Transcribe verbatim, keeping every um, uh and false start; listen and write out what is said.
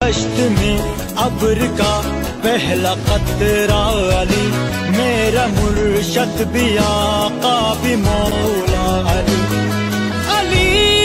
कश्त में अब्र का पहला कतरा अली, मेरा मुर्शद भी आका भी मौला अली। अली